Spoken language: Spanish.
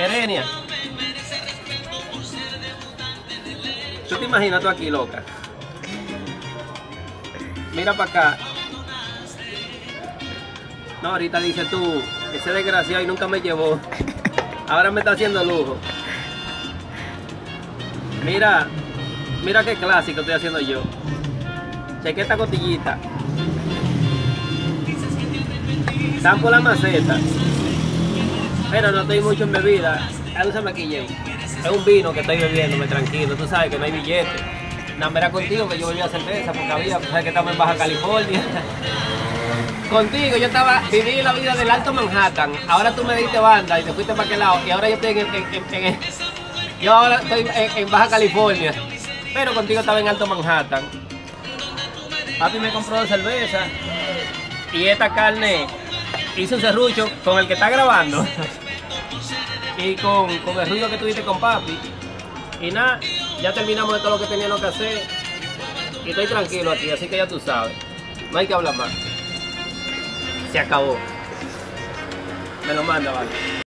Yerenia, ¿tú te imaginas tú aquí, loca? Mira para acá. No, ahorita dice tú, ese desgraciado y nunca me llevó. Ahora me está haciendo lujo. Mira, mira qué clásico estoy haciendo yo. Cheque esta cotillita. Están por la maceta. Pero no estoy mucho en bebida. Úsame aquí, Jay. Es un vino que estoy bebiéndome tranquilo. Tú sabes que no hay billete. Nada, era contigo que yo bebía cerveza porque había, tú sabes que estamos en Baja California. Contigo yo viví la vida del Alto Manhattan. Ahora tú me diste banda y te fuiste para aquel lado. Y ahora yo estoy yo ahora estoy en Baja California. Pero contigo estaba en Alto Manhattan. Papi me compró cerveza. Y esta carne hice un serrucho con el que está grabando. Y con el ruido que tuviste con papi. Y nada, ya terminamos de todo lo que teníamos que hacer. Y estoy tranquilo aquí, así que ya tú sabes. No hay que hablar más. Se acabó. Me lo manda, vale.